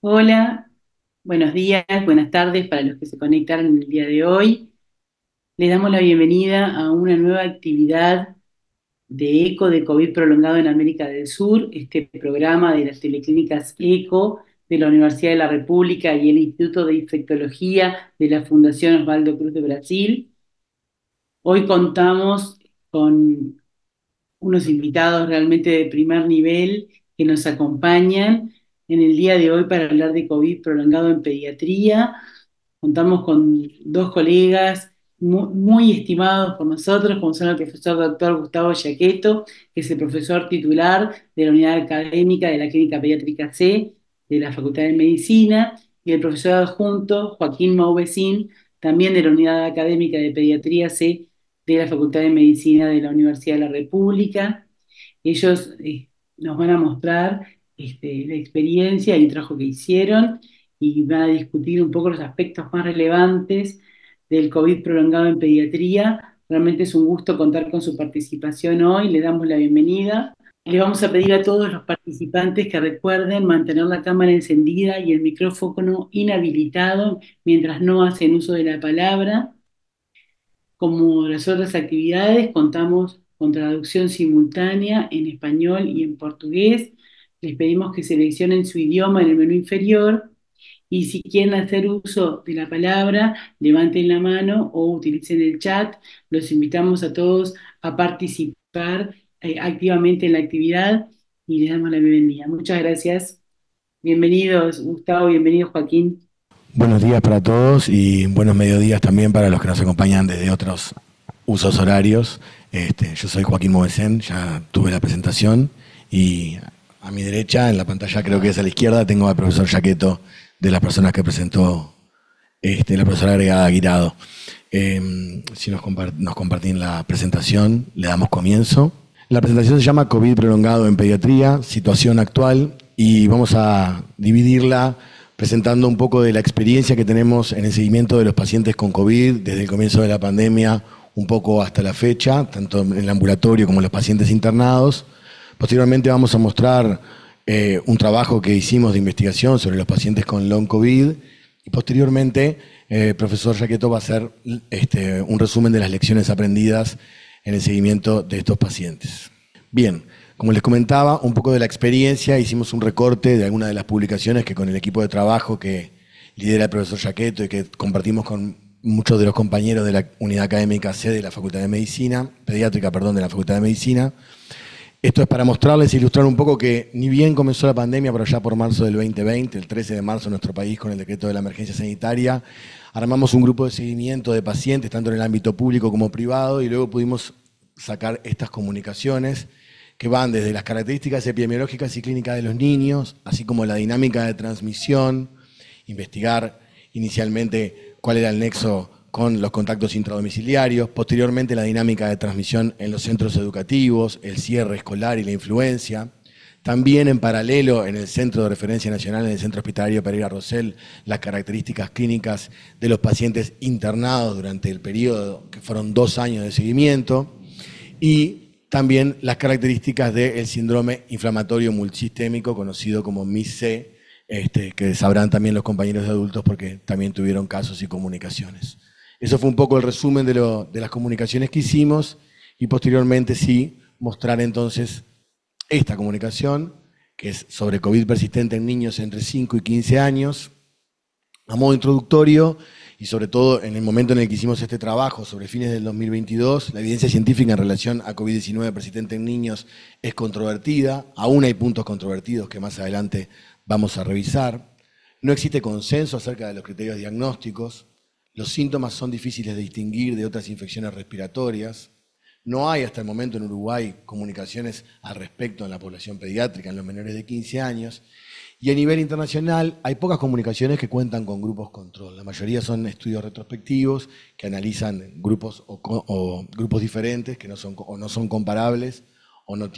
Hola, buenos días, buenas tardes para los que se conectaron en el día de hoy. Les damos la bienvenida a una nueva actividad de ECO de COVID prolongado en América del Sur, este programa de las teleclínicas ECO de la Universidad de la República y el Instituto de Infectología de la Fundación Osvaldo Cruz de Brasil. Hoy contamos con unos invitados realmente de primer nivel que nos acompañan en el día de hoy para hablar de COVID prolongado en pediatría. Contamos con dos colegas muy estimados por nosotros, como son el profesor doctor Gustavo Giacchetto, que es el profesor titular de la unidad académica de la Clínica Pediátrica C de la Facultad de Medicina, y el profesor adjunto Joaquín Maubecín, también de la unidad académica de Pediatría C de la Facultad de Medicina de la Universidad de la República. Ellos nos van a mostrar la experiencia y el trabajo que hicieron y van a discutir un poco los aspectos más relevantes del COVID prolongado en pediatría. Realmente es un gusto contar con su participación hoy. Le damos la bienvenida. Le vamos a pedir a todos los participantes que recuerden mantener la cámara encendida y el micrófono inhabilitado mientras no hacen uso de la palabra. Como las otras actividades, contamos con traducción simultánea en español y en portugués. Les pedimos que seleccionen su idioma en el menú inferior y si quieren hacer uso de la palabra, levanten la mano o utilicen el chat. Los invitamos a todos a participar activamente en la actividad y les damos la bienvenida. Muchas gracias. Bienvenidos, Gustavo, bienvenido, Joaquín. Buenos días para todos y buenos mediodías también para los que nos acompañan desde otros usos horarios. Yo soy Joaquín Movesén, ya tuve la presentación y a mi derecha, en la pantalla creo que es a la izquierda, tengo al profesor Giacchetto, de las personas que presentó la profesora agregada Guirado. Si nos comparten la presentación, le damos comienzo. La presentación se llama COVID prolongado en pediatría, situación actual, y vamos a dividirla presentando un poco de la experiencia que tenemos en el seguimiento de los pacientes con COVID desde el comienzo de la pandemia, un poco hasta la fecha, tanto en el ambulatorio como en los pacientes internados. Posteriormente vamos a mostrar un trabajo que hicimos de investigación sobre los pacientes con long COVID y posteriormente el profesor Giacchetto va a hacer un resumen de las lecciones aprendidas en el seguimiento de estos pacientes. Bien, como les comentaba, un poco de la experiencia, hicimos un recorte de algunas de las publicaciones que con el equipo de trabajo que lidera el profesor Giacchetto y que compartimos con muchos de los compañeros de la unidad académica C de la Facultad de Medicina, pediátrica, perdón, de la Facultad de Medicina. Esto es para mostrarles e ilustrar un poco que ni bien comenzó la pandemia, pero ya por marzo del 2020, el 13 de marzo en nuestro país con el decreto de la emergencia sanitaria, armamos un grupo de seguimiento de pacientes, tanto en el ámbito público como privado, y luego pudimos sacar estas comunicaciones que van desde las características epidemiológicas y clínicas de los niños, así como la dinámica de transmisión, investigar inicialmente cuál era el nexo con los contactos intradomiciliarios, posteriormente la dinámica de transmisión en los centros educativos, el cierre escolar y la influencia. También en paralelo en el Centro de Referencia Nacional, en el Centro Hospitalario Pereira Rosell, las características clínicas de los pacientes internados durante el periodo, que fueron 2 años de seguimiento, y también las características del síndrome inflamatorio multisistémico, conocido como MIS-C, que sabrán también los compañeros de adultos porque también tuvieron casos y comunicaciones. Eso fue un poco el resumen de las comunicaciones que hicimos y posteriormente sí mostrar entonces esta comunicación, que es sobre COVID persistente en niños entre 5 y 15 años, a modo introductorio y sobre todo en el momento en el que hicimos este trabajo sobre fines del 2022, la evidencia científica en relación a COVID-19 persistente en niños es controvertida, aún hay puntos controvertidos que más adelante vamos a revisar. No existe consenso acerca de los criterios diagnósticos, los síntomas son difíciles de distinguir de otras infecciones respiratorias, no hay hasta el momento en Uruguay comunicaciones al respecto en la población pediátrica, en los menores de 15 años, y a nivel internacional hay pocas comunicaciones que cuentan con grupos control. La mayoría son estudios retrospectivos que analizan grupos o grupos diferentes que no son comparables o no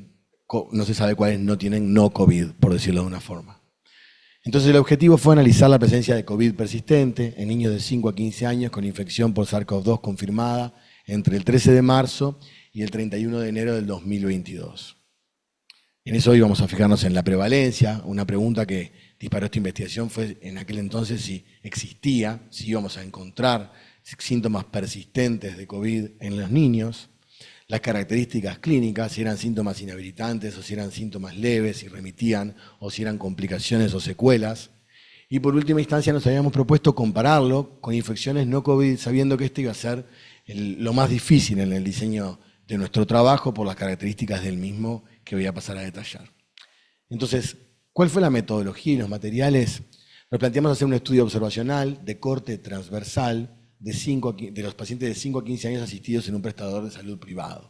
se sabe cuáles no tienen no COVID, por decirlo de una forma. Entonces el objetivo fue analizar la presencia de COVID persistente en niños de 5 a 15 años con infección por SARS-CoV-2 confirmada entre el 13 de marzo y el 31 de enero del 2022. En eso íbamos a fijarnos en la prevalencia. Una pregunta que disparó esta investigación fue en aquel entonces si existía, si íbamos a encontrar síntomas persistentes de COVID en los niños, las características clínicas, si eran síntomas inhabilitantes o si eran síntomas leves, si remitían o si eran complicaciones o secuelas. Y por última instancia nos habíamos propuesto compararlo con infecciones no COVID, sabiendo que este iba a ser lo más difícil en el diseño de nuestro trabajo por las características del mismo que voy a pasar a detallar. Entonces, ¿cuál fue la metodología y los materiales? Nos planteamos hacer un estudio observacional de corte transversal de los pacientes de 5 a 15 años asistidos en un prestador de salud privado.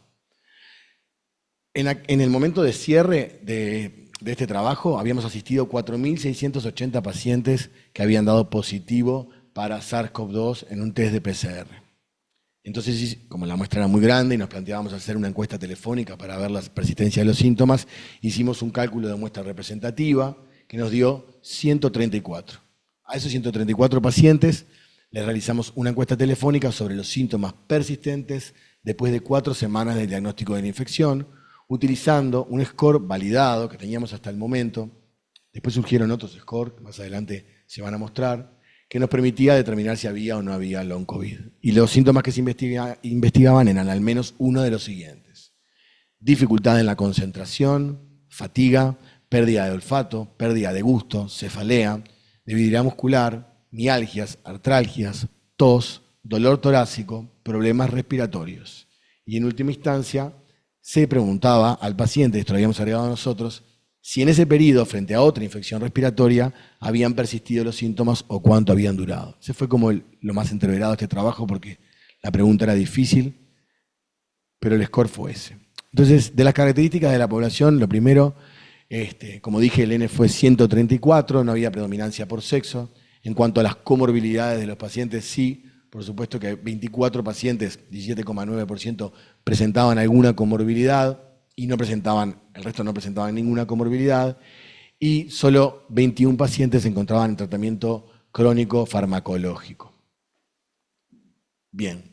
En el momento de cierre de este trabajo habíamos asistido 4.680 pacientes que habían dado positivo para SARS-CoV-2 en un test de PCR. Entonces, como la muestra era muy grande y nos planteábamos hacer una encuesta telefónica para ver la persistencia de los síntomas, hicimos un cálculo de muestra representativa que nos dio 134. A esos 134 pacientes les realizamos una encuesta telefónica sobre los síntomas persistentes después de 4 semanas del diagnóstico de la infección, utilizando un score validado que teníamos hasta el momento. Después surgieron otros scores que más adelante se van a mostrar, que nos permitía determinar si había o no había long COVID. Y los síntomas que se investigaban eran al menos uno de los siguientes: dificultad en la concentración, fatiga, pérdida de olfato, pérdida de gusto, cefalea, debilidad muscular, mialgias, artralgias, tos, dolor torácico, problemas respiratorios. Y en última instancia, se preguntaba al paciente, esto lo habíamos agregado nosotros, si en ese periodo, frente a otra infección respiratoria, habían persistido los síntomas o cuánto habían durado. Ese fue como lo más entreverado de este trabajo porque la pregunta era difícil, pero el score fue ese. Entonces, de las características de la población, lo primero, como dije, el N fue 134, no había predominancia por sexo. En cuanto a las comorbilidades de los pacientes, sí, por supuesto que 24 pacientes, 17,9%, presentaban alguna comorbilidad y el resto no presentaban ninguna comorbilidad, y solo 21 pacientes se encontraban en tratamiento crónico farmacológico. Bien.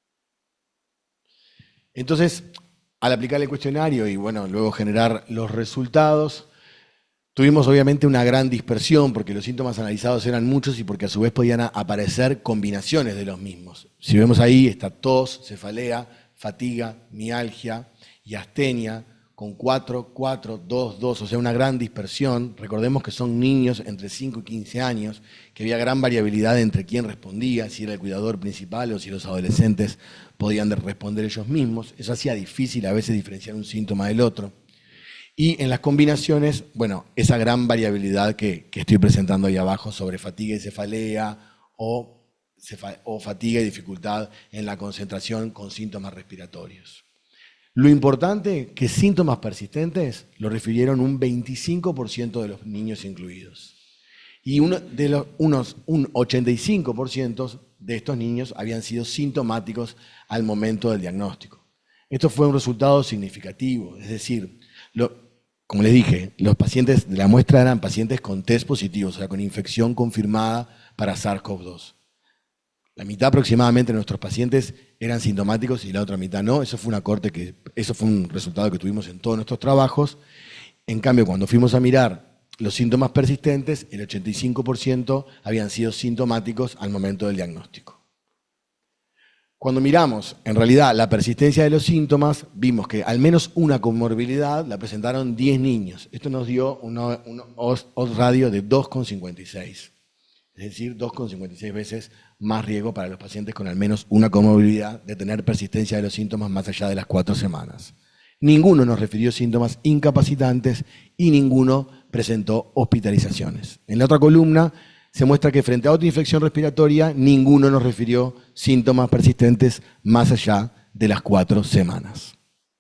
Entonces, al aplicar el cuestionario y luego generar los resultados, tuvimos obviamente una gran dispersión porque los síntomas analizados eran muchos y porque a su vez podían aparecer combinaciones de los mismos. Si vemos ahí está tos, cefalea, fatiga, mialgia y astenia con 4, 4, 2, 2, o sea, una gran dispersión. Recordemos que son niños entre 5 y 15 años, que había gran variabilidad entre quién respondía, si era el cuidador principal o si los adolescentes podían responder ellos mismos. Eso hacía difícil a veces diferenciar un síntoma del otro. Y en las combinaciones, esa gran variabilidad que estoy presentando ahí abajo sobre fatiga y cefalea o fatiga y dificultad en la concentración con síntomas respiratorios. Lo importante, que síntomas persistentes lo refirieron un 25% de los niños incluidos. Y un 85% de estos niños habían sido sintomáticos al momento del diagnóstico. Esto fue un resultado significativo, es decir, como les dije, los pacientes de la muestra eran pacientes con test positivos, o sea, con infección confirmada para SARS-CoV-2. La mitad aproximadamente de nuestros pacientes eran sintomáticos y la otra mitad no. Eso fue un resultado que tuvimos en todos nuestros trabajos. En cambio, cuando fuimos a mirar los síntomas persistentes, el 85% habían sido sintomáticos al momento del diagnóstico. Cuando miramos, en realidad, la persistencia de los síntomas, vimos que al menos una comorbilidad la presentaron 10 niños. Esto nos dio un odds radio de 2,56. Es decir, 2,56 veces más riesgo para los pacientes con al menos una comorbilidad de tener persistencia de los síntomas más allá de las 4 semanas. Ninguno nos refirió síntomas incapacitantes y ninguno presentó hospitalizaciones. En la otra columna se muestra que frente a otra infección respiratoria, ninguno nos refirió síntomas persistentes más allá de las 4 semanas.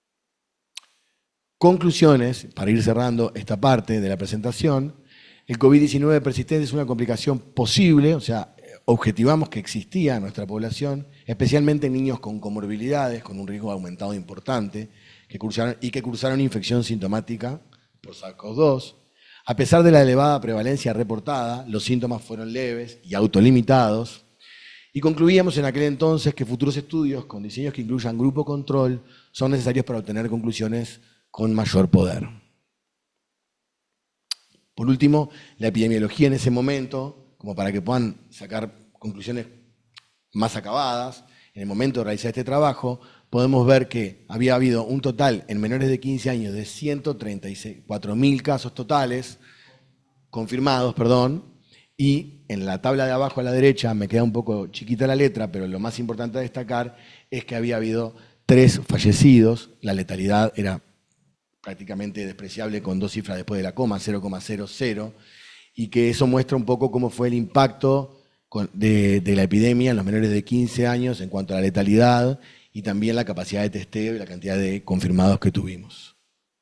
Conclusiones, para ir cerrando esta parte de la presentación. El COVID-19 persistente es una complicación posible, o sea, objetivamos que existía en nuestra población, especialmente en niños con comorbilidades, con un riesgo aumentado importante, que cursaron infección sintomática por SARS-CoV-2. A pesar de la elevada prevalencia reportada, los síntomas fueron leves y autolimitados. Y concluíamos en aquel entonces que futuros estudios con diseños que incluyan grupo control son necesarios para obtener conclusiones con mayor poder. Por último, la epidemiología en ese momento, como para que puedan sacar conclusiones más acabadas, en el momento de realizar este trabajo, podemos ver que había habido un total en menores de 15 años de 134.000 casos totales, confirmados, perdón, y en la tabla de abajo a la derecha, me queda un poco chiquita la letra, pero lo más importante a destacar es que había habido 3 fallecidos, la letalidad era prácticamente despreciable con 2 cifras después de la coma, 0,00, y que eso muestra un poco cómo fue el impacto de la epidemia en los menores de 15 años en cuanto a la letalidad y también la capacidad de testeo y la cantidad de confirmados que tuvimos.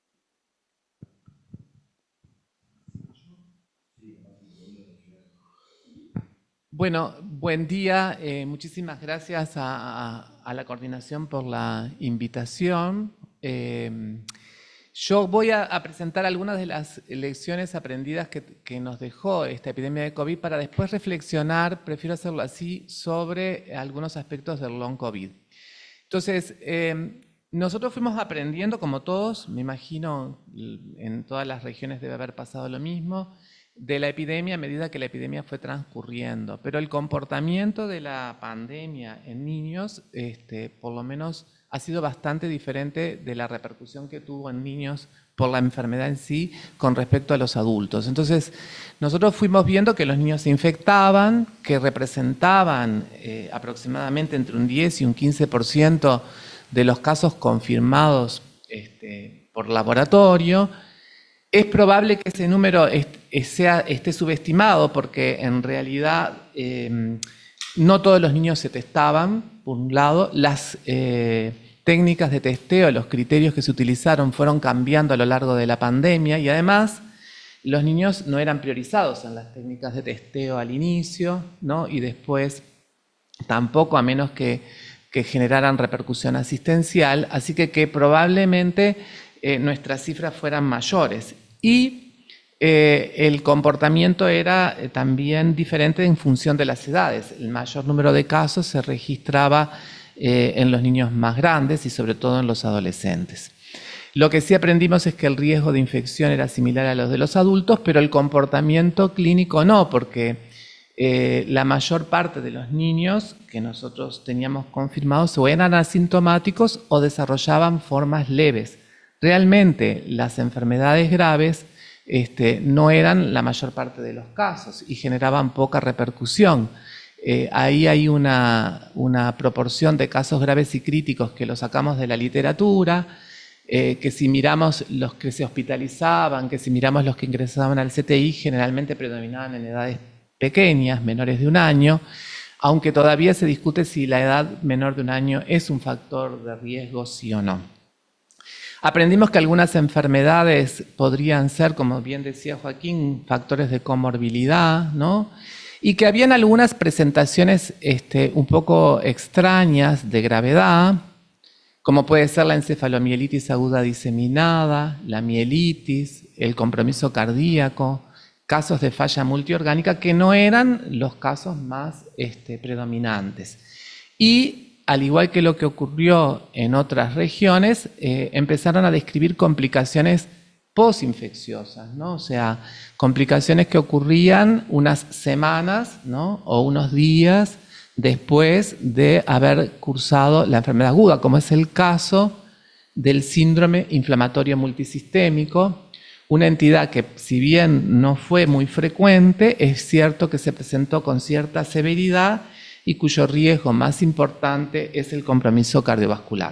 Bueno, buen día. Muchísimas gracias a la coordinación por la invitación. Yo voy a presentar algunas de las lecciones aprendidas que nos dejó esta epidemia de COVID para después reflexionar, prefiero hacerlo así, sobre algunos aspectos del long COVID. Entonces, nosotros fuimos aprendiendo, como todos, me imagino en todas las regiones debe haber pasado lo mismo, de la epidemia a medida que la epidemia fue transcurriendo. Pero el comportamiento de la pandemia en niños, por lo menos, ha sido bastante diferente de la repercusión que tuvo en niños por la enfermedad en sí con respecto a los adultos. Entonces, nosotros fuimos viendo que los niños se infectaban, que representaban aproximadamente entre un 10 y un 15% de los casos confirmados por laboratorio. Es probable que ese número esté subestimado porque en realidad no todos los niños se testaban, por un lado. Las técnicas de testeo, los criterios que se utilizaron fueron cambiando a lo largo de la pandemia y además los niños no eran priorizados en las técnicas de testeo al inicio, ¿no? Y después tampoco, a menos que generaran repercusión asistencial, así que probablemente nuestras cifras fueran mayores. Y el comportamiento era también diferente en función de las edades. El mayor número de casos se registraba en los niños más grandes y sobre todo en los adolescentes. Lo que sí aprendimos es que el riesgo de infección era similar a los de los adultos, pero el comportamiento clínico no, porque la mayor parte de los niños que nosotros teníamos confirmados o eran asintomáticos o desarrollaban formas leves. Realmente las enfermedades graves no eran la mayor parte de los casos y generaban poca repercusión. Ahí hay una proporción de casos graves y críticos que lo sacamos de la literatura, que si miramos los que se hospitalizaban, que si miramos los que ingresaban al CTI, generalmente predominaban en edades pequeñas, menores de 1 año, aunque todavía se discute si la edad menor de 1 año es un factor de riesgo, sí o no. Aprendimos que algunas enfermedades podrían ser, como bien decía Joaquín, factores de comorbilidad, ¿no? Y que habían algunas presentaciones un poco extrañas de gravedad, como puede ser la encefalomielitis aguda diseminada, la mielitis, el compromiso cardíaco, casos de falla multiorgánica que no eran los casos más predominantes. Y al igual que lo que ocurrió en otras regiones, empezaron a describir complicaciones posinfecciosas, ¿no? O sea, complicaciones que ocurrían unas semanas, ¿no? O unos días después de haber cursado la enfermedad aguda, como es el caso del síndrome inflamatorio multisistémico, una entidad que, si bien no fue muy frecuente, es cierto que se presentó con cierta severidad y cuyo riesgo más importante es el compromiso cardiovascular.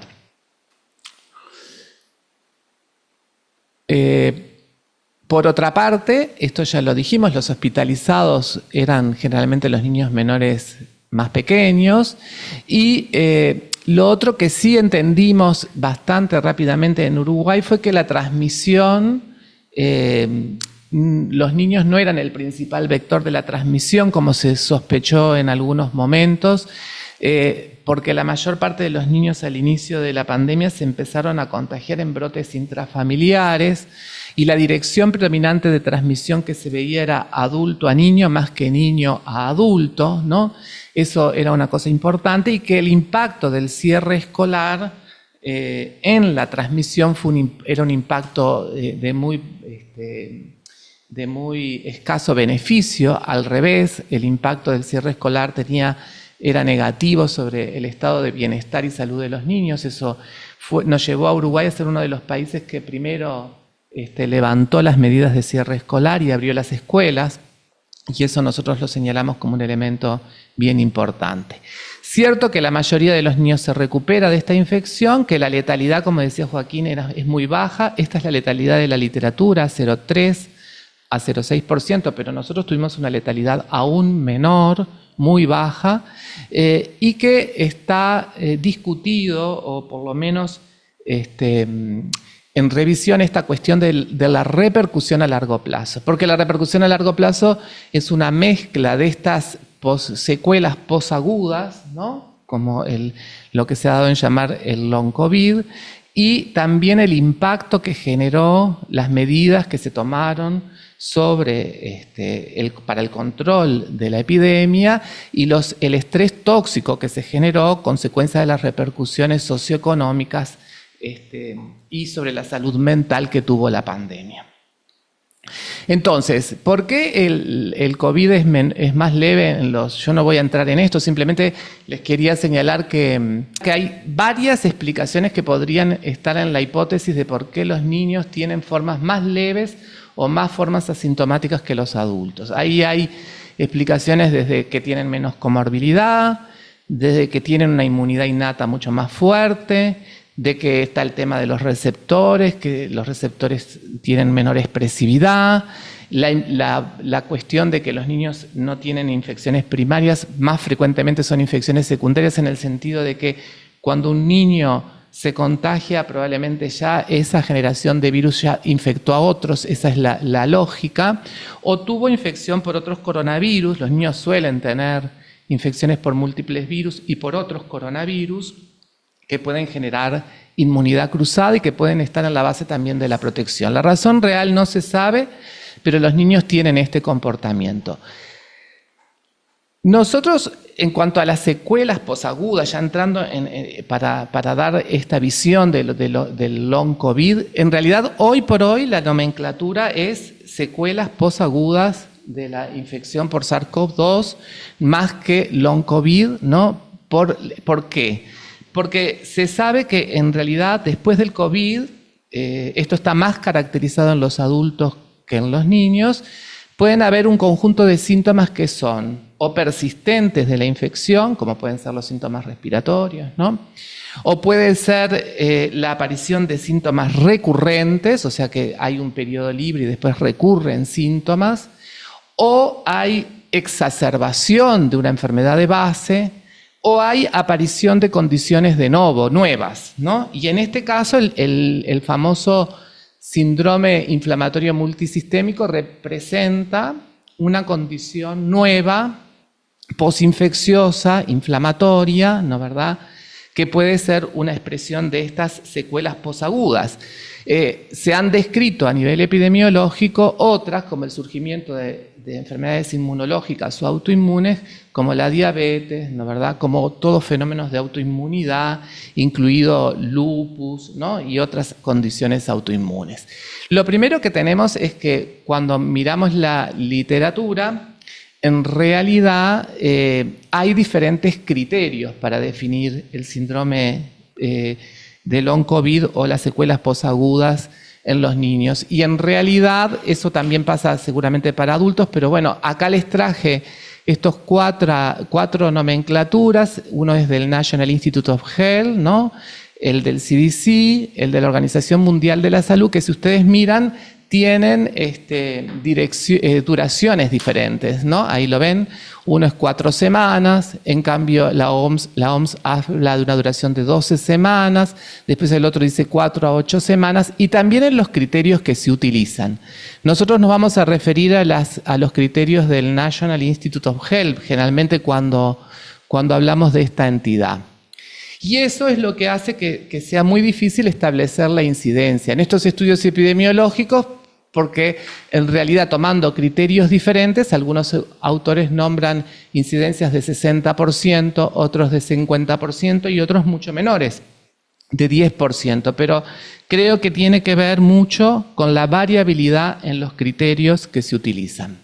Por otra parte, esto ya lo dijimos, los hospitalizados eran generalmente los niños menores más pequeños y lo otro que sí entendimos bastante rápidamente en Uruguay fue que la transmisión, los niños no eran el principal vector de la transmisión como se sospechó en algunos momentos, porque la mayor parte de los niños al inicio de la pandemia se empezaron a contagiar en brotes intrafamiliares y la dirección predominante de transmisión que se veía era adulto a niño más que niño a adulto, ¿no? Eso era una cosa importante y que el impacto del cierre escolar en la transmisión era un impacto de muy de muy escaso beneficio. Al revés, el impacto del cierre escolar era negativo sobre el estado de bienestar y salud de los niños. Eso nos llevó a Uruguay a ser uno de los países que primero levantó las medidas de cierre escolar y abrió las escuelas, y eso nosotros lo señalamos como un elemento bien importante. Cierto que la mayoría de los niños se recupera de esta infección, que la letalidad, como decía Joaquín, es muy baja. Esta es la letalidad de la literatura, 0,3 a 0,6%, pero nosotros tuvimos una letalidad aún menor, muy baja, y que está discutido, o por lo menos en revisión, esta cuestión de la repercusión a largo plazo. Porque la repercusión a largo plazo es una mezcla de estas secuelas posagudas, ¿no? Como lo que se ha dado en llamar el long COVID, y también el impacto que generó las medidas que se tomaron para el control de la epidemia y el estrés tóxico que se generó consecuencia de las repercusiones socioeconómicas y sobre la salud mental que tuvo la pandemia. Entonces, ¿por qué el COVID es más leve yo no voy a entrar en esto, simplemente les quería señalar que hay varias explicaciones que podrían estar en la hipótesis de por qué los niños tienen formas más leves o más formas asintomáticas que los adultos. Ahí hay explicaciones desde que tienen menos comorbilidad, desde que tienen una inmunidad innata mucho más fuerte, de que está el tema de los receptores, que los receptores tienen menor expresividad, la cuestión de que los niños no tienen infecciones primarias, más frecuentemente son infecciones secundarias, en el sentido de que cuando un niño se contagia, probablemente ya esa generación de virus ya infectó a otros, esa es la lógica, o tuvo infección por otros coronavirus. Los niños suelen tener infecciones por múltiples virus y por otros coronavirus, que pueden generar inmunidad cruzada y que pueden estar en la base también de la protección. La razón real no se sabe, pero los niños tienen este comportamiento. Nosotros, en cuanto a las secuelas posagudas, ya entrando para dar esta visión del long COVID, en realidad hoy por hoy la nomenclatura es secuelas posagudas de la infección por SARS-CoV-2 más que long COVID, ¿no? ¿Por qué? Porque se sabe que en realidad después del COVID, esto está más caracterizado en los adultos que en los niños, pueden haber un conjunto de síntomas que son o persistentes de la infección, como pueden ser los síntomas respiratorios, ¿no? O puede ser la aparición de síntomas recurrentes, o sea que hay un periodo libre y después recurren síntomas, o hay exacerbación de una enfermedad de base, o hay aparición de condiciones de novo, nuevas, ¿no? Y en este caso el famoso síndrome inflamatorio multisistémico representa una condición nueva, posinfecciosa, inflamatoria, ¿no verdad?, que puede ser una expresión de estas secuelas posagudas. Se han descrito a nivel epidemiológico otras, como el surgimiento de enfermedades inmunológicas o autoinmunes, como la diabetes, ¿no verdad?, como todos fenómenos de autoinmunidad, incluido lupus, ¿no?, y otras condiciones autoinmunes. Lo primero que tenemos es que cuando miramos la literatura, en realidad hay diferentes criterios para definir el síndrome de long COVID o las secuelas posagudas en los niños. Y en realidad eso también pasa seguramente para adultos, pero bueno, acá les traje estos cuatro nomenclaturas. Uno es del National Institute of Health, ¿no?, el del CDC, el de la Organización Mundial de la Salud, que si ustedes miran tienen duraciones diferentes, ¿no? Ahí lo ven, uno es 4 semanas, en cambio la OMS habla de una duración de 12 semanas, después el otro dice 4 a 8 semanas, y también en los criterios que se utilizan. Nosotros nos vamos a referir a los criterios del National Institute of Health, generalmente cuando hablamos de esta entidad. Y eso es lo que hace que sea muy difícil establecer la incidencia en estos estudios epidemiológicos, porque en realidad, tomando criterios diferentes, algunos autores nombran incidencias de 60%, otros de 50% y otros mucho menores. de 10%, pero creo que tiene que ver mucho con la variabilidad en los criterios que se utilizan.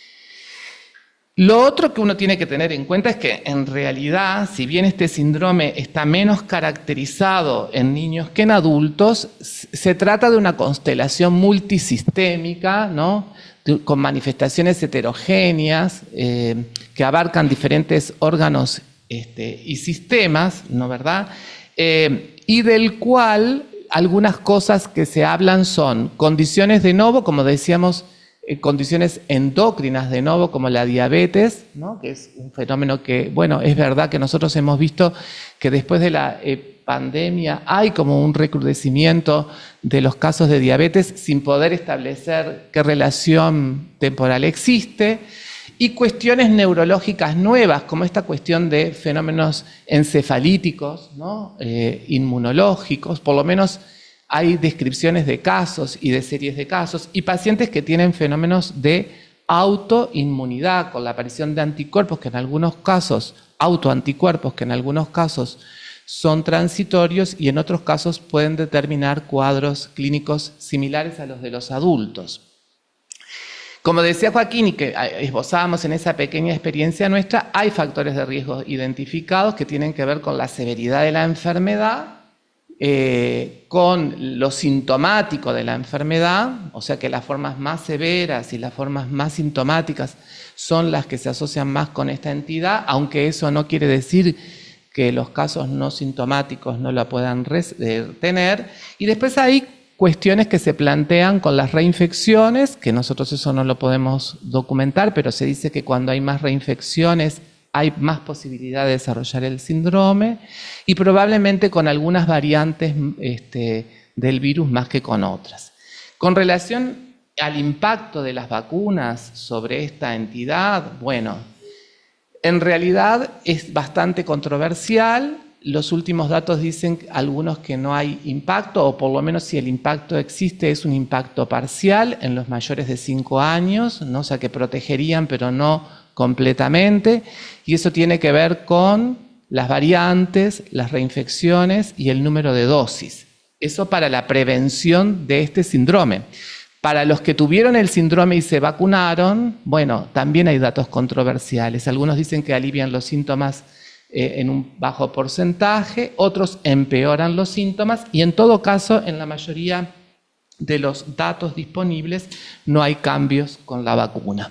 Lo otro que uno tiene que tener en cuenta es que en realidad, si bien este síndrome está menos caracterizado en niños que en adultos, se trata de una constelación multisistémica, ¿no? Con manifestaciones heterogéneas que abarcan diferentes órganos y sistemas, ¿no verdad? Y del cual algunas cosas que se hablan son condiciones de novo, como decíamos, condiciones endócrinas de novo, como la diabetes, ¿no? Que es un fenómeno que, bueno, es verdad que nosotros hemos visto que después de la pandemia hay como un recrudecimiento de los casos de diabetes sin poder establecer qué relación temporal existe, y cuestiones neurológicas nuevas, como esta cuestión de fenómenos encefalíticos, ¿no? Inmunológicos, por lo menos hay descripciones de casos y de series de casos, y pacientes que tienen fenómenos de autoinmunidad con la aparición de anticuerpos, que en algunos casos, autoanticuerpos, que en algunos casos son transitorios y en otros casos pueden determinar cuadros clínicos similares a los de los adultos. Como decía Joaquín y que esbozábamos en esa pequeña experiencia nuestra, hay factores de riesgo identificados que tienen que ver con la severidad de la enfermedad, con lo sintomático de la enfermedad, o sea que las formas más severas y las formas más sintomáticas son las que se asocian más con esta entidad, aunque eso no quiere decir que los casos no sintomáticos no la puedan tener. Y después hay cuestiones que se plantean con las reinfecciones, que nosotros eso no lo podemos documentar, pero se dice que cuando hay más reinfecciones hay más posibilidad de desarrollar el síndrome, y probablemente con algunas variantes del virus más que con otras. Con relación al impacto de las vacunas sobre esta entidad, bueno, en realidad es bastante controversial. Los últimos datos dicen algunos que no hay impacto, o por lo menos si el impacto existe es un impacto parcial en los mayores de 5 años, ¿no? O sea que protegerían pero no completamente, y eso tiene que ver con las variantes, las reinfecciones y el número de dosis. Eso para la prevención de este síndrome. Para los que tuvieron el síndrome y se vacunaron, bueno, también hay datos controversiales. Algunos dicen que alivian los síntomas en un bajo porcentaje, otros empeoran los síntomas, y en todo caso, en la mayoría de los datos disponibles, no hay cambios con la vacuna.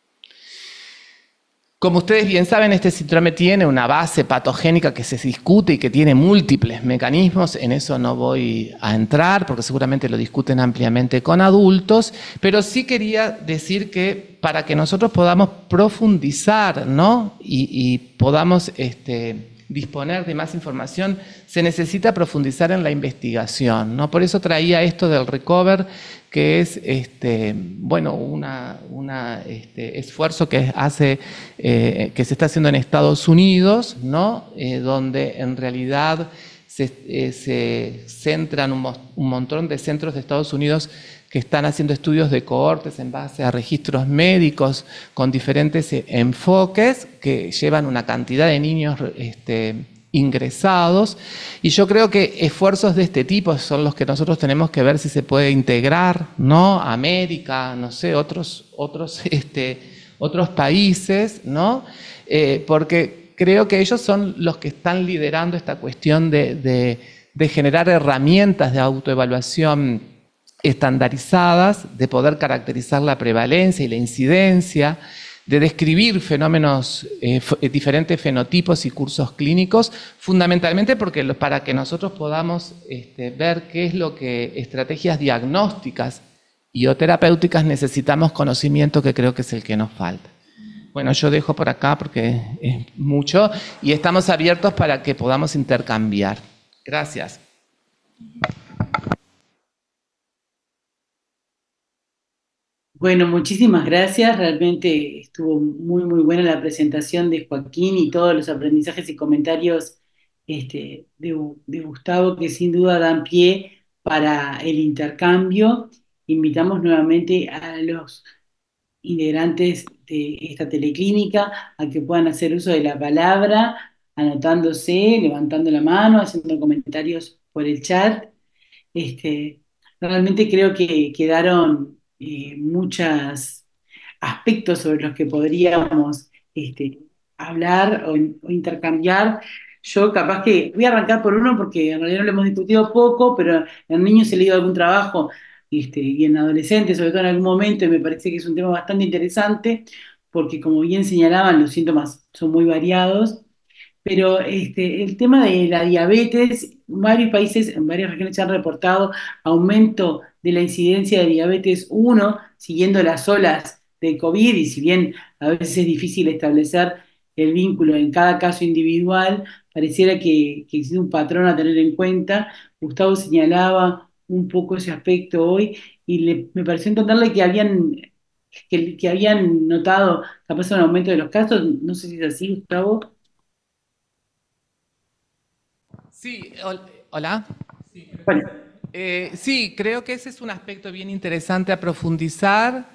Como ustedes bien saben, este síndrome tiene una base patogénica que se discute y que tiene múltiples mecanismos. En eso no voy a entrar porque seguramente lo discuten ampliamente con adultos, pero sí quería decir que para que nosotros podamos profundizar, ¿no? y podamos disponer de más información, se necesita profundizar en la investigación, ¿no? Por eso traía esto del RECOVER, que es bueno, un esfuerzo que que se está haciendo en Estados Unidos, ¿no? Donde en realidad se centran un montón de centros de Estados Unidos que están haciendo estudios de cohortes en base a registros médicos con diferentes enfoques que llevan una cantidad de niños ingresados, y yo creo que esfuerzos de este tipo son los que nosotros tenemos que ver si se puede integrar, ¿no? América, no sé, otros países, ¿no? Porque creo que ellos son los que están liderando esta cuestión de generar herramientas de autoevaluación estandarizadas, de poder caracterizar la prevalencia y la incidencia, de describir fenómenos, diferentes fenotipos y cursos clínicos, fundamentalmente porque para que nosotros podamos ver qué es lo que estrategias diagnósticas y o terapéuticas necesitamos conocimiento, que creo que es el que nos falta. Bueno, yo dejo por acá porque es mucho y estamos abiertos para que podamos intercambiar. Gracias. Bueno, muchísimas gracias. Realmente estuvo muy, muy buena la presentación de Joaquín y todos los aprendizajes y comentarios de Gustavo, que sin duda dan pie para el intercambio. Invitamos nuevamente a los integrantes de esta teleclínica a que puedan hacer uso de la palabra, anotándose, levantando la mano, haciendo comentarios por el chat. Este, Realmente creo que quedaron muchos aspectos sobre los que podríamos hablar o intercambiar. Yo capaz que voy a arrancar por uno porque en realidad no lo hemos discutido poco, pero en niños he leído algún trabajo y en adolescentes, sobre todo en algún momento, y me parece que es un tema bastante interesante porque como bien señalaban, los síntomas son muy variados. Pero el tema de la diabetes, varios países, en varias regiones se han reportado aumento de la incidencia de diabetes uno siguiendo las olas de COVID, y si bien a veces es difícil establecer el vínculo en cada caso individual, pareciera que existe un patrón a tener en cuenta. Gustavo señalaba un poco ese aspecto hoy y me pareció entenderle que habían notado capaz un aumento de los casos. No sé si es así, Gustavo. Sí, hola. Bueno. Sí, creo que ese es un aspecto bien interesante a profundizar.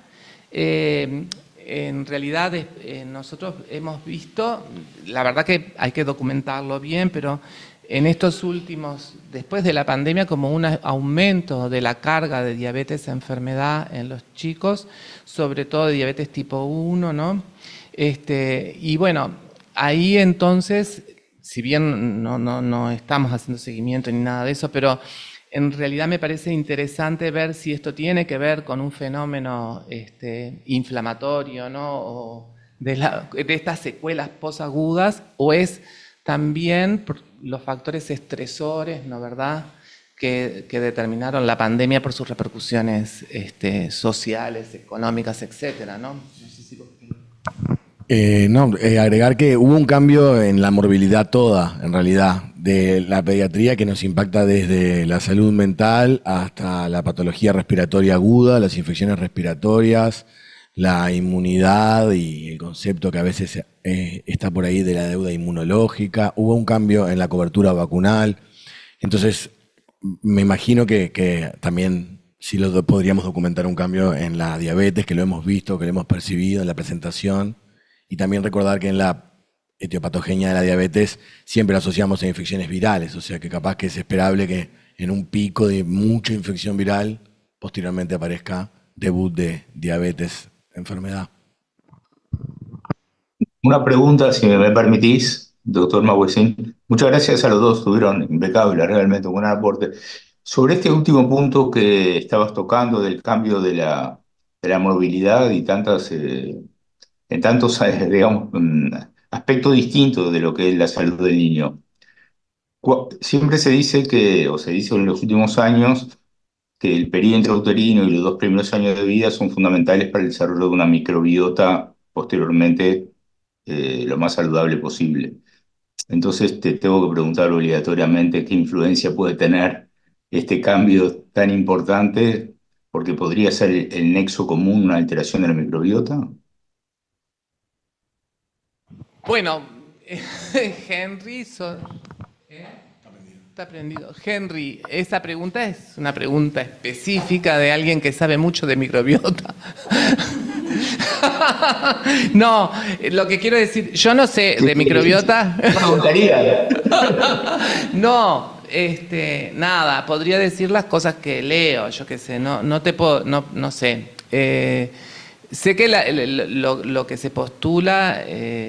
En realidad, nosotros hemos visto, la verdad que hay que documentarlo bien, pero en estos últimos, después de la pandemia, como un aumento de la carga de diabetes enfermedad en los chicos, sobre todo de diabetes tipo 1, ¿no? Y bueno, ahí entonces, si bien no estamos haciendo seguimiento ni nada de eso, pero en realidad me parece interesante ver si esto tiene que ver con un fenómeno inflamatorio, ¿no? O de estas secuelas posagudas, o es también por los factores estresores, ¿no verdad?, que determinaron la pandemia por sus repercusiones sociales, económicas, etcétera, ¿no? No, agregar que hubo un cambio en la morbilidad toda, en realidad, de la pediatría que nos impacta desde la salud mental hasta la patología respiratoria aguda, las infecciones respiratorias, la inmunidad y el concepto que a veces está por ahí de la deuda inmunológica. Hubo un cambio en la cobertura vacunal. Entonces, me imagino que también sí podríamos documentar un cambio en la diabetes, que lo hemos visto, que lo hemos percibido en la presentación. Y también recordar que en la etiopatogenia de la diabetes siempre la asociamos a infecciones virales, o sea que capaz que es esperable que en un pico de mucha infección viral posteriormente aparezca debut de diabetes, enfermedad. Una pregunta, si me permitís, doctor Mauguecín. Muchas gracias a los dos, estuvieron impecables, realmente un gran aporte. Sobre este último punto que estabas tocando del cambio de la movilidad y en tantos, digamos, aspectos distintos de lo que es la salud del niño. Siempre se dice que, o se dice en los últimos años, que el periodo intrauterino y los 2 primeros años de vida son fundamentales para el desarrollo de una microbiota posteriormente lo más saludable posible. Entonces te tengo que preguntar obligatoriamente qué influencia puede tener este cambio tan importante, porque podría ser el nexo común, una alteración de la microbiota. Bueno, Henry, está prendido. Henry, esa pregunta es una pregunta específica de alguien que sabe mucho de microbiota. No, lo que quiero decir, yo no sé de microbiota. Me gustaría. No, nada, podría decir las cosas que leo, yo qué sé, no te puedo, no sé. Sé que lo que se postula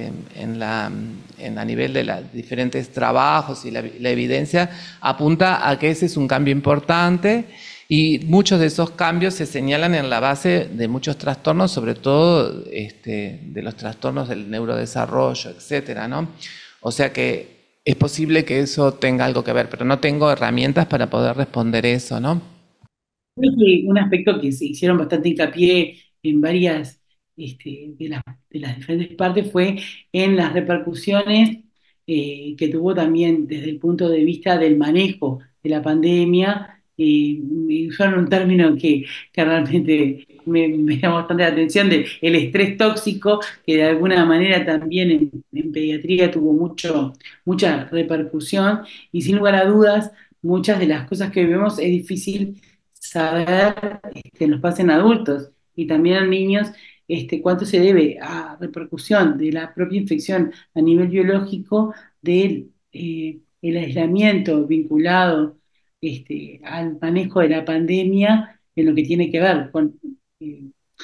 a nivel de los diferentes trabajos y la evidencia apunta a que ese es un cambio importante y muchos de esos cambios se señalan en la base de muchos trastornos, sobre todo de los trastornos del neurodesarrollo, etcétera, ¿no? O sea que es posible que eso tenga algo que ver, pero no tengo herramientas para poder responder eso, ¿no? Creo que un aspecto que se hicieron bastante hincapié en varias de las diferentes partes fue en las repercusiones que tuvo también desde el punto de vista del manejo de la pandemia. Y usaron un término que realmente me llamó bastante la atención, de el estrés tóxico, que de alguna manera también en pediatría tuvo mucha repercusión, y sin lugar a dudas, muchas de las cosas que vemos es difícil saber que nos pasen adultos y también a niños, cuánto se debe a repercusión de la propia infección a nivel biológico del el aislamiento vinculado al manejo de la pandemia en lo que tiene que ver eh,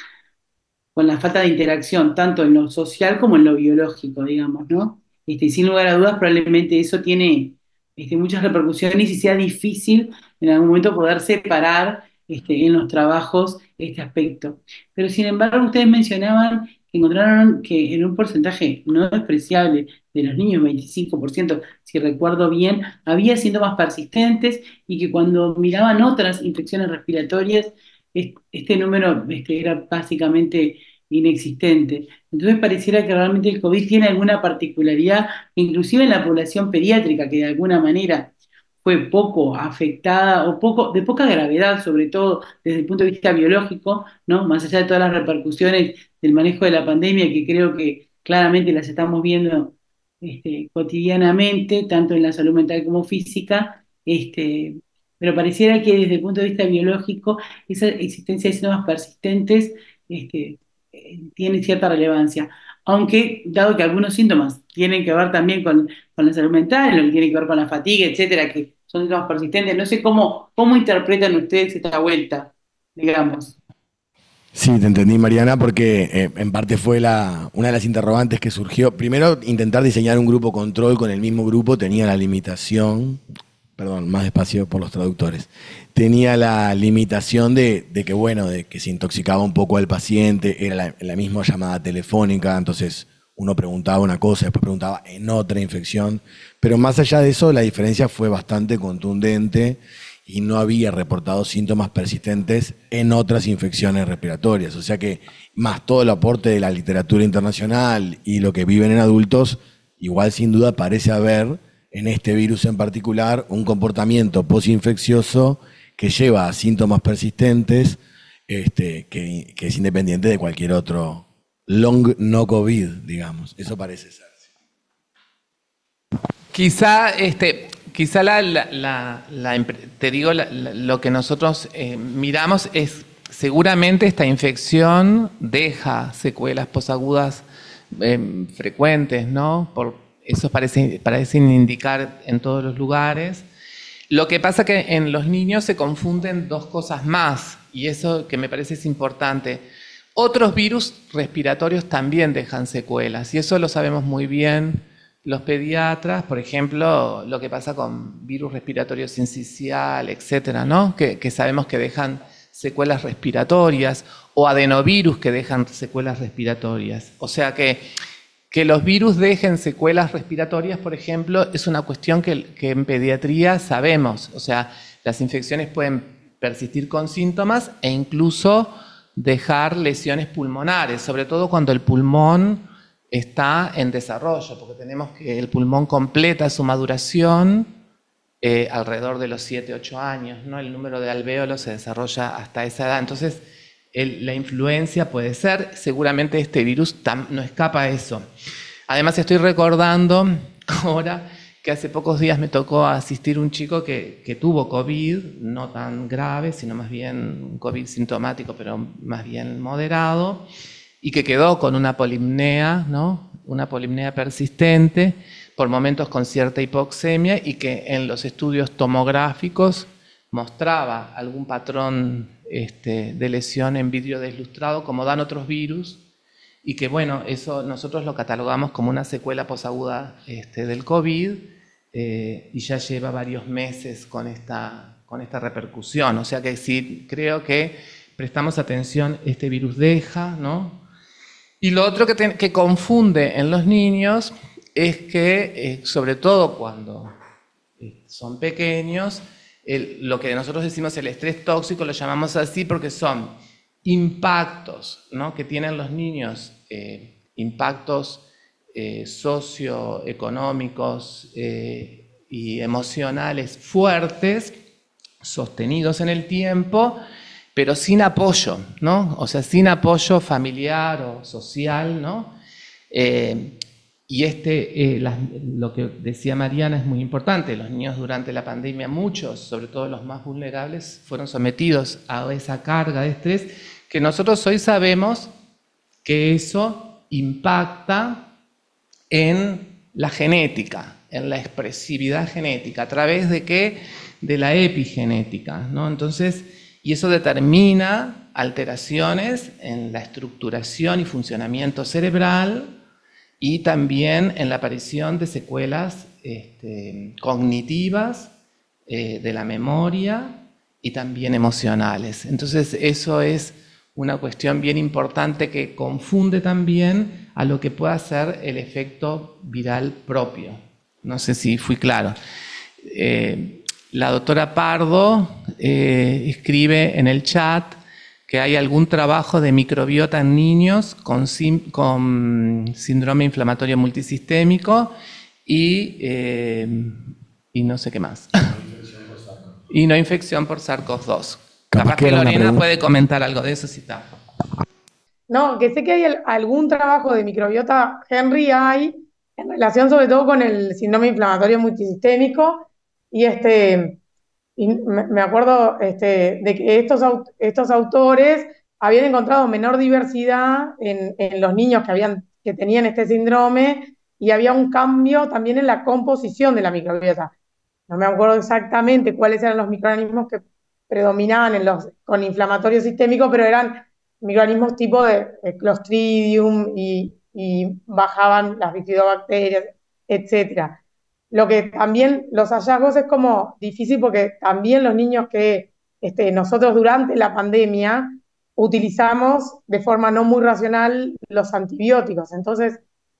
con la falta de interacción, tanto en lo social como en lo biológico, digamos, ¿no? Y sin lugar a dudas, probablemente eso tiene muchas repercusiones y sea difícil en algún momento poder separar en los trabajos este aspecto. Pero sin embargo, ustedes mencionaban que encontraron que en un porcentaje no despreciable de los niños, 25%, si recuerdo bien, había síntomas persistentes y que cuando miraban otras infecciones respiratorias, este número era básicamente inexistente. Entonces pareciera que realmente el COVID tiene alguna particularidad, inclusive en la población pediátrica, que de alguna manera fue poco afectada o de poca gravedad, sobre todo desde el punto de vista biológico, ¿no? Más allá de todas las repercusiones del manejo de la pandemia, que creo que claramente las estamos viendo cotidianamente, tanto en la salud mental como física, pero pareciera que desde el punto de vista biológico, esa existencia de síntomas persistentes este, tiene cierta relevancia. Aunque, dado que algunos síntomas tienen que ver también con la salud mental, lo que tiene que ver con la fatiga, etcétera, que son síntomas persistentes, no sé cómo interpretan ustedes esta vuelta, digamos. Sí, te entendí, Mariana, porque en parte fue una de las interrogantes que surgió. Primero, intentar diseñar un grupo control con el mismo grupo tenía la limitación, perdón, más despacio por los traductores, tenía la limitación de que, bueno, de que se intoxicaba un poco al paciente, era la misma llamada telefónica, entonces uno preguntaba una cosa, después preguntaba en otra infección, pero más allá de eso, la diferencia fue bastante contundente y no había reportado síntomas persistentes en otras infecciones respiratorias. O sea que, más todo el aporte de la literatura internacional y lo que viven en adultos, igual sin duda parece haber en este virus en particular un comportamiento posinfeccioso que lleva a síntomas persistentes, que es independiente de cualquier otro long no COVID, digamos. Eso parece ser. Quizá, quizá te digo, lo que nosotros miramos es seguramente esta infección deja secuelas posagudas frecuentes, ¿no? Eso parecen indicar en todos los lugares. Lo que pasa que en los niños se confunden dos cosas más, y eso que me parece es importante. Otros virus respiratorios también dejan secuelas, y eso lo sabemos muy bien los pediatras, por ejemplo, lo que pasa con virus respiratorio sincicial, etcétera, ¿no? Que sabemos que dejan secuelas respiratorias, o adenovirus que dejan secuelas respiratorias. O sea que los virus dejen secuelas respiratorias, por ejemplo, es una cuestión que en pediatría sabemos. O sea, las infecciones pueden persistir con síntomas e incluso dejar lesiones pulmonares, sobre todo cuando el pulmón está en desarrollo, porque tenemos que el pulmón completa su maduración alrededor de los 7, 8 años, ¿no? El número de alvéolos se desarrolla hasta esa edad. Entonces, la influencia puede ser, seguramente este virus no escapa a eso. Además, estoy recordando ahora que hace pocos días me tocó asistir un chico que tuvo COVID, no tan grave, sino más bien un COVID sintomático, pero más bien moderado, y que quedó con una polipnea, ¿no? Una polipnea persistente, por momentos con cierta hipoxemia, y que en los estudios tomográficos mostraba algún patrón de lesión en vidrio deslustrado, como dan otros virus, y que bueno, eso nosotros lo catalogamos como una secuela posaguda del COVID, y ya lleva varios meses con esta repercusión. O sea que sí, creo que prestamos atención, este virus deja, ¿no? Y lo otro que confunde en los niños es que, sobre todo cuando son pequeños, lo que nosotros decimos el estrés tóxico lo llamamos así porque son impactos, ¿no? Que tienen los niños, impactos socioeconómicos y emocionales fuertes, sostenidos en el tiempo, pero sin apoyo, ¿no? O sea, sin apoyo familiar o social, ¿no? Y lo que decía Mariana es muy importante. Los niños durante la pandemia, muchos, sobre todo los más vulnerables, fueron sometidos a esa carga de estrés que nosotros hoy sabemos que eso impacta en la genética. en la expresividad genética. ¿A través de qué? De la epigenética, ¿no? Entonces, y eso determina alteraciones en la estructuración y funcionamiento cerebral y también en la aparición de secuelas cognitivas, de la memoria y también emocionales. Entonces, eso es una cuestión bien importante que confunde también a lo que pueda ser el efecto viral propio. No sé si fui claro. La doctora Pardo escribe en el chat que hay algún trabajo de microbiota en niños con síndrome inflamatorio multisistémico y no sé qué más. Y no infección por SARS-CoV-2. Capaz que Lorena puede comentar algo de eso si está. No, que sé que hay algún trabajo de microbiota Henry hay en relación sobre todo con el síndrome inflamatorio multisistémico y y me acuerdo de que estos autores habían encontrado menor diversidad en los niños que tenían este síndrome y había un cambio también en la composición de la microbiota. No me acuerdo exactamente cuáles eran los microorganismos que predominaban con inflamatorio sistémico, pero eran microorganismos tipo de Clostridium y bajaban las bifidobacterias, etcétera. Lo que también los hallazgos es como difícil porque también los niños que nosotros durante la pandemia utilizamos de forma no muy racional los antibióticos. Entonces,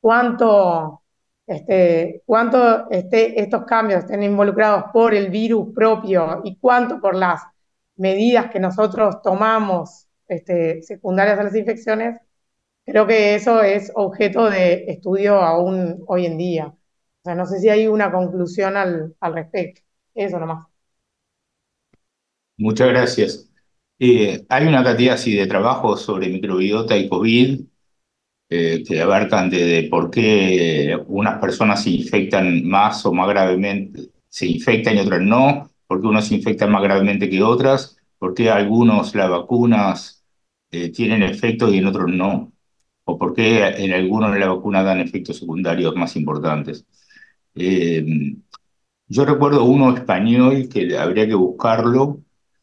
cuánto estos cambios estén involucrados por el virus propio y cuánto por las medidas que nosotros tomamos secundarias a las infecciones, creo que eso es objeto de estudio aún hoy en día. O sea, no sé si hay una conclusión al respecto. Eso nomás. Muchas gracias. Hay una cantidad así de trabajos sobre microbiota y COVID que abarcan de por qué unas personas se infectan más o más gravemente, se infectan y otras no, por qué unos se infectan más gravemente que otras, por qué algunos las vacunas tienen efectos y en otros no, o por qué en algunos las vacunas dan efectos secundarios más importantes. Eh, yo recuerdo uno español que habría que buscarlo,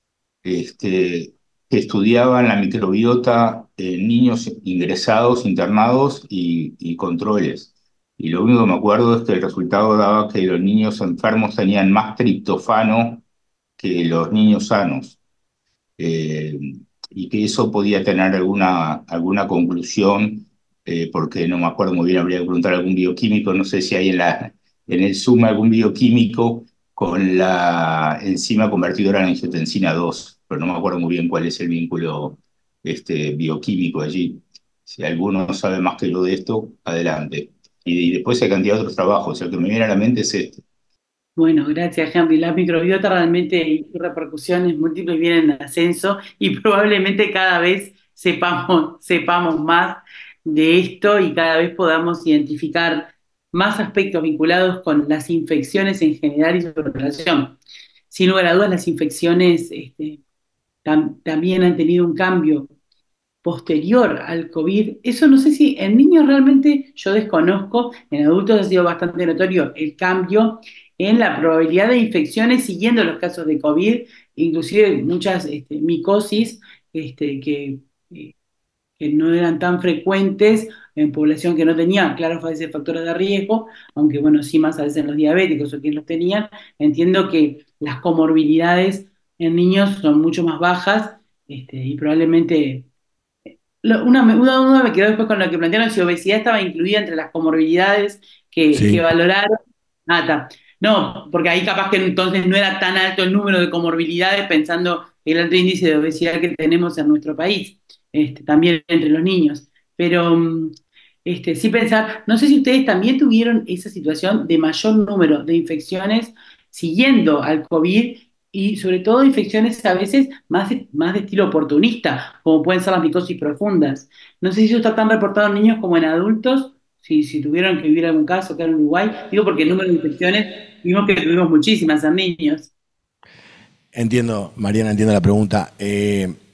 que estudiaban la microbiota en niños ingresados, internados y controles. Y lo único que me acuerdo es que el resultado daba que los niños enfermos tenían más triptofano que los niños sanos. eh, y que eso podía tener alguna conclusión, porque no me acuerdo muy bien, habría que preguntar a algún bioquímico, no sé si hay en el Zoom algún bioquímico con la enzima convertidora en angiotensina 2, pero no me acuerdo muy bien cuál es el vínculo bioquímico allí. Si alguno sabe más que yo de esto, adelante. Y después hay cantidad de otros trabajos, el que me viene a la mente es este. Bueno, gracias, Henry. La microbiota realmente y sus repercusiones múltiples vienen en ascenso y probablemente cada vez sepamos más de esto y cada vez podamos identificar más aspectos vinculados con las infecciones en general y su relación. Sin lugar a dudas, las infecciones también han tenido un cambio posterior al COVID. Eso no sé si en niños realmente yo desconozco, en adultos ha sido bastante notorio el cambio en la probabilidad de infecciones siguiendo los casos de COVID, inclusive muchas micosis que que no eran tan frecuentes en población que no tenía claros factores de riesgo, aunque bueno, sí más a veces en los diabéticos o quienes los tenían. Entiendo que las comorbilidades en niños son mucho más bajas y probablemente una duda me quedó después con lo que plantearon, si obesidad estaba incluida entre las comorbilidades que Sí, valoraron. Ah, está. No, porque ahí capaz que entonces no era tan alto el número de comorbilidades pensando el alto índice de obesidad que tenemos en nuestro país, también entre los niños. Pero sí pensar, no sé si ustedes también tuvieron esa situación de mayor número de infecciones siguiendo al COVID y sobre todo infecciones a veces más de estilo oportunista, como pueden ser las micosis profundas. No sé si eso está tan reportado en niños como en adultos, si tuvieron que vivir algún caso acá en Uruguay, digo porque el número de infecciones vimos que tuvimos muchísimas en niños. entiendo, Mariana, entiendo la pregunta.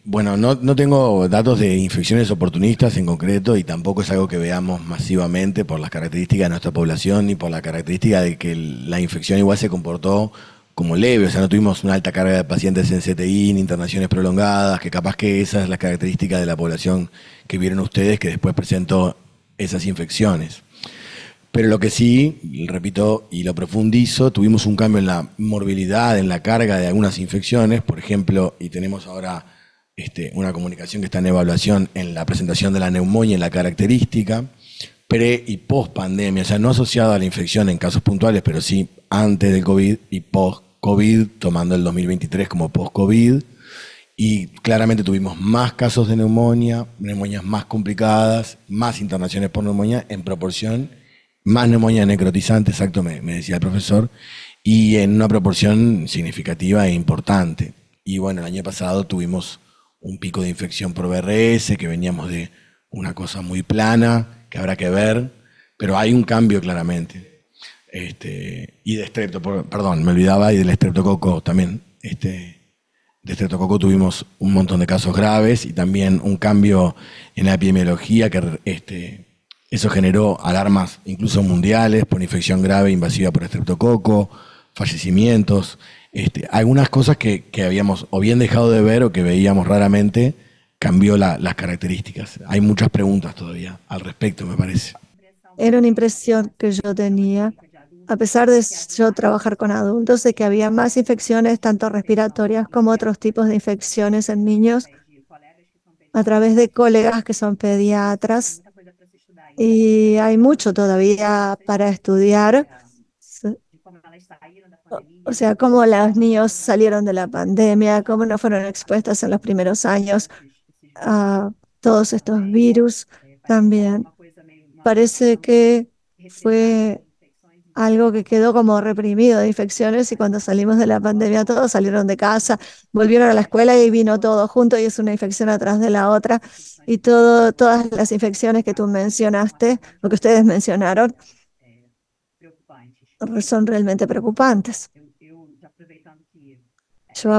Bueno, no tengo datos de infecciones oportunistas en concreto y tampoco es algo que veamos masivamente por las características de nuestra población ni por la característica de que la infección igual se comportó como leve, o sea, no tuvimos una alta carga de pacientes en CTI ni internaciones prolongadas, que capaz que esa es la característica de la población que vieron ustedes que después presentó esas infecciones. Pero lo que sí, repito y lo profundizo, tuvimos un cambio en la morbilidad, en la carga de algunas infecciones, por ejemplo, y tenemos ahora una comunicación que está en evaluación en la presentación de la neumonía, en la característica, pre y post pandemia, o sea, no asociado a la infección en casos puntuales, pero sí antes del COVID y post COVID, tomando el 2023 como post COVID, y claramente tuvimos más casos de neumonía, neumonías más complicadas, más internaciones por neumonía en proporción, más neumonía necrotizante, exacto, me decía el profesor, y en una proporción significativa e importante. Y bueno, el año pasado tuvimos un pico de infección por BRS, que veníamos de una cosa muy plana, que habrá que ver, pero hay un cambio claramente. Y de perdón, me olvidaba, y del estreptococo también. De estreptococo tuvimos un montón de casos graves y también un cambio en la epidemiología que eso generó alarmas incluso mundiales por infección grave invasiva por estreptococo, fallecimientos, algunas cosas que habíamos o bien dejado de ver o que veíamos raramente, cambió las características. Hay muchas preguntas todavía al respecto, me parece. Era una impresión que yo tenía, a pesar de yo trabajar con adultos, de que había más infecciones, tanto respiratorias como otros tipos de infecciones en niños, a través de colegas que son pediatras. Y hay mucho todavía para estudiar. O sea, cómo los niños salieron de la pandemia, cómo no fueron expuestos en los primeros años a todos estos virus también. Parece que fue algo que quedó como reprimido de infecciones y cuando salimos de la pandemia todos salieron de casa, volvieron a la escuela y vino todo junto y es una infección atrás de la otra. Y todas las infecciones que tú mencionaste, o que ustedes mencionaron, son realmente preocupantes. Yo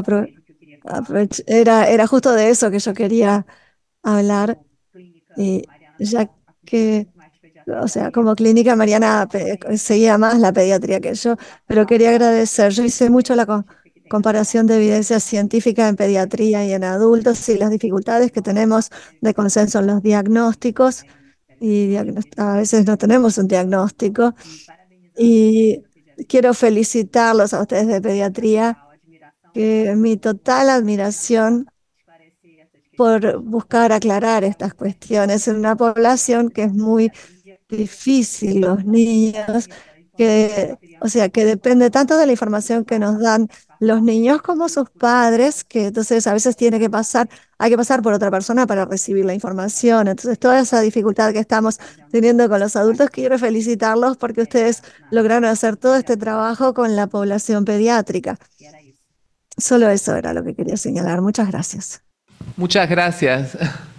era justo de eso que yo quería hablar, ya que, o sea, como clínica Mariana seguía más la pediatría que yo, pero quería agradecer. Yo hice mucho la comparación de evidencia científica en pediatría y en adultos y las dificultades que tenemos de consenso en los diagnósticos y a veces no tenemos un diagnóstico. Y quiero felicitarlos a ustedes de pediatría, que mi total admiración por buscar aclarar estas cuestiones en una población que es muy difícil, los niños, o sea, que depende tanto de la información que nos dan los niños como sus padres, que entonces a veces hay que pasar por otra persona para recibir la información. Entonces, toda esa dificultad que estamos teniendo con los adultos, quiero felicitarlos porque ustedes lograron hacer todo este trabajo con la población pediátrica. Solo eso era lo que quería señalar. Muchas gracias. Muchas gracias.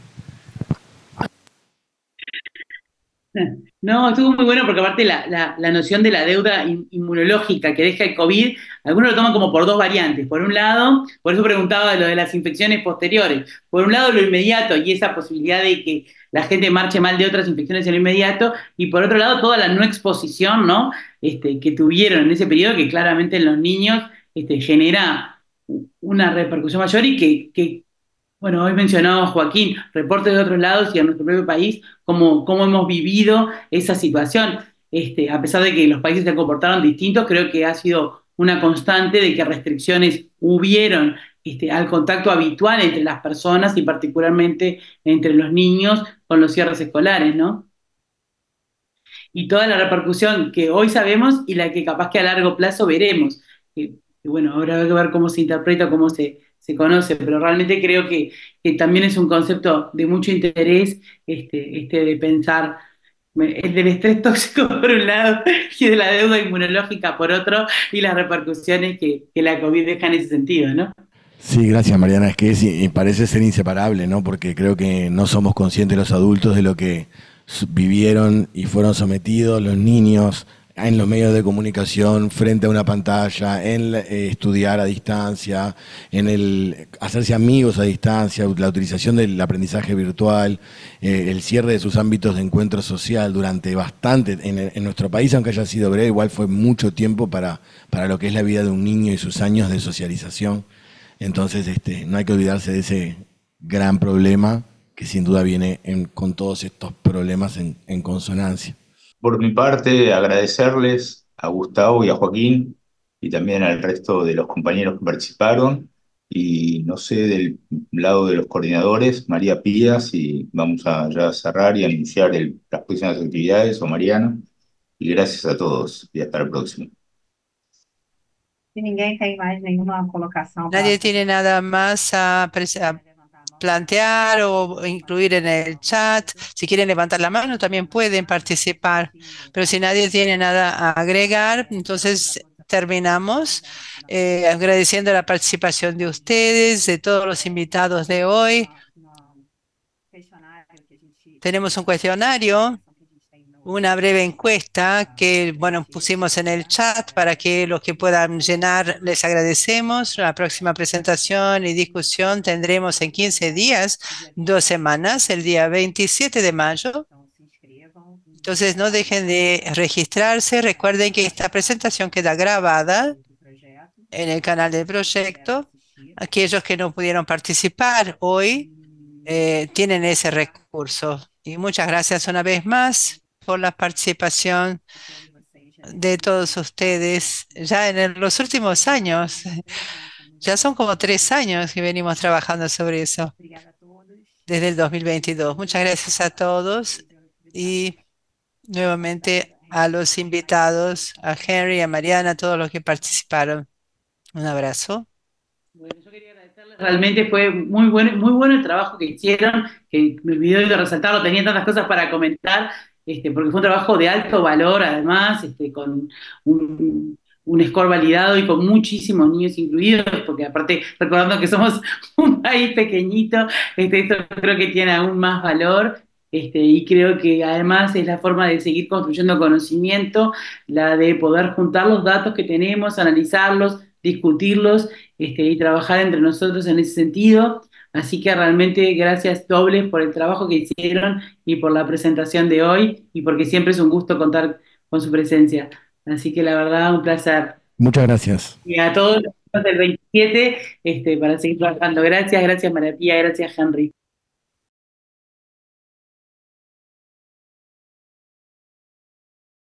No, estuvo muy bueno porque aparte la noción de la deuda inmunológica que deja el COVID, algunos lo toman como por dos variantes. Por un lado, por eso preguntaba de lo de las infecciones posteriores. Por un lado, lo inmediato y esa posibilidad de que la gente marche mal de otras infecciones en lo inmediato. Y por otro lado, toda la no exposición, ¿no? Que tuvieron en ese periodo, que claramente en los niños genera una repercusión mayor y que bueno, hoy mencionaba Joaquín, reportes de otros lados y en nuestro propio país, cómo hemos vivido esa situación. A pesar de que los países se comportaron distintos, creo que ha sido una constante de que restricciones hubieron al contacto habitual entre las personas y particularmente entre los niños con los cierres escolares, ¿no? Y toda la repercusión que hoy sabemos y la que capaz que a largo plazo veremos. Que bueno, habrá que ver cómo se interpreta, cómo se conoce, pero realmente creo que también es un concepto de mucho interés de pensar el del estrés tóxico por un lado y de la deuda inmunológica por otro y las repercusiones que la COVID deja en ese sentido, ¿no? Sí, gracias Mariana, es que parece ser inseparable, ¿no? Porque creo que no somos conscientes los adultos de lo que vivieron y fueron sometidos los niños en los medios de comunicación, frente a una pantalla, en estudiar a distancia, en el hacerse amigos a distancia, la utilización del aprendizaje virtual, el cierre de sus ámbitos de encuentro social durante bastante, en nuestro país, aunque haya sido breve, igual fue mucho tiempo para lo que es la vida de un niño y sus años de socialización. Entonces, no hay que olvidarse de ese gran problema que sin duda viene con todos estos problemas en consonancia. Por mi parte, agradecerles a Gustavo y a Joaquín y también al resto de los compañeros que participaron. Y no sé, del lado de los coordinadores, María Pía, si vamos a ya cerrar y anunciar las próximas actividades, o Mariana. Y gracias a todos y hasta la próxima. Se ninguém tem mais nenhuma colocação para Nadie tiene nada más a plantear o incluir en el chat. Si quieren levantar la mano, también pueden participar. Pero si nadie tiene nada a agregar, entonces terminamos agradeciendo la participación de ustedes, de todos los invitados de hoy. Tenemos un cuestionario, una breve encuesta que, bueno, pusimos en el chat para que los que puedan llenar les agradecemos. La próxima presentación y discusión tendremos en 15 días, 2 semanas, el día 27 de mayo. Entonces, no dejen de registrarse. Recuerden que esta presentación queda grabada en el canal del proyecto. Aquellos que no pudieron participar hoy tienen ese recurso. Y muchas gracias una vez más por la participación de todos ustedes ya en los últimos años. Ya son como 3 años que venimos trabajando sobre eso, desde el 2022. Muchas gracias a todos y nuevamente a los invitados, a Henry, a Mariana, a todos los que participaron. Un abrazo. Bueno, yo quería agradecerles, realmente fue muy bueno el trabajo que hicieron, que me olvidé de resaltarlo, tenía tantas cosas para comentar, porque fue un trabajo de alto valor, además, con un score validado y con muchísimos niños incluidos, porque aparte, recordando que somos un país pequeñito, esto creo que tiene aún más valor. Y creo que además es la forma de seguir construyendo conocimiento, la de poder juntar los datos que tenemos, analizarlos, discutirlos, y trabajar entre nosotros en ese sentido. Así que realmente gracias dobles por el trabajo que hicieron y por la presentación de hoy y porque siempre es un gusto contar con su presencia. Así que la verdad, un placer. Muchas gracias. Y a todos los del 27, para seguir trabajando. Gracias, gracias María Pía, gracias Henry.